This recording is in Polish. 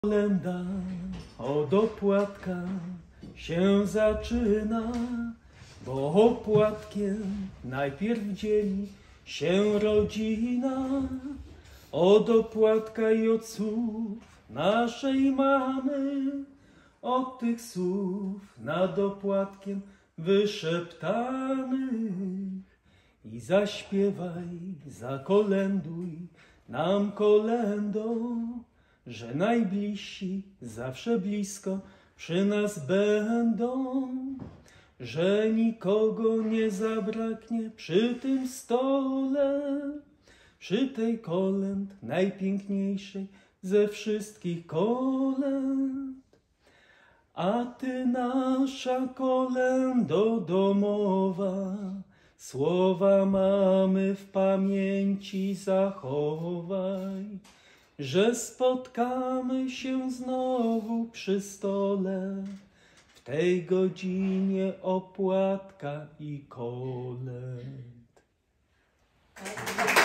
Kolęda od opłatka się zaczyna, bo opłatkiem najpierw dzieli się rodzina. Od opłatka i od słów naszej mamy, od tych słów nad opłatkiem wyszeptanych. I zaśpiewaj, zakolęduj nam kolędą, że najbliżsi zawsze blisko przy nas będą, że nikogo nie zabraknie przy tym stole, przy tej kolęd najpiękniejszej ze wszystkich kolęd. A ty, nasza kolędo domowa, słowa mamy w pamięci zachowaj, że spotkamy się znowu przy stole w tej godzinie opłatka i kolęd.